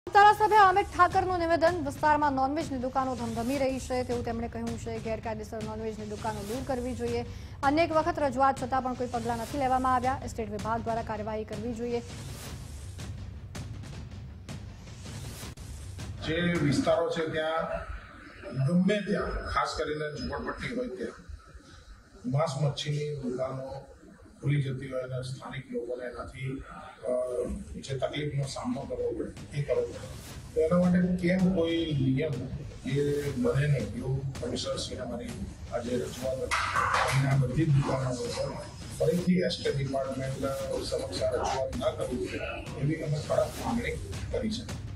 ધારાસભ્ય અમિત ઠાકરનું નિવેદન વિસ્તારમાં નોનવેજની દુકાનો ધમધમી રહી છે તેવું તેમણે કહ્યું છે। ગેરકાયદેસર નોનવેજની દુકાનો દૂર કરવી જોઈએ। અનેક વખત રજૂઆત છતાં પણ કોઈ પગલાં નથી લેવામાં આવ્યા। એસ્ટેટ વિભાગ દ્વારા કાર્યવાહી કરવી જોઈએ। જે વિસ્તારો છે ત્યાં ગમે ત્યાં ખાસ કરીને ઝુંપડપટ્ટી હોય ત્યાં માંસ મચ્છીની દુકાનો ખુલી જતી હોય અને સ્થાનિક લોકોને એનાથી જે તકલીફનો સામનો કરવો પડે એ કરવો પડે તો એના માટે કેમ કોઈ નિયમ એ બને નહીં એવું કમિશનરશ્રીને મારી આજે રજૂઆત અને આ બધી જ દુકાનો ફરીથી એસ્ટેટ ડિપાર્ટમેન્ટ સમક્ષ રજૂઆત ના કરવી એવી અમે કડક માંગણી કરી છે।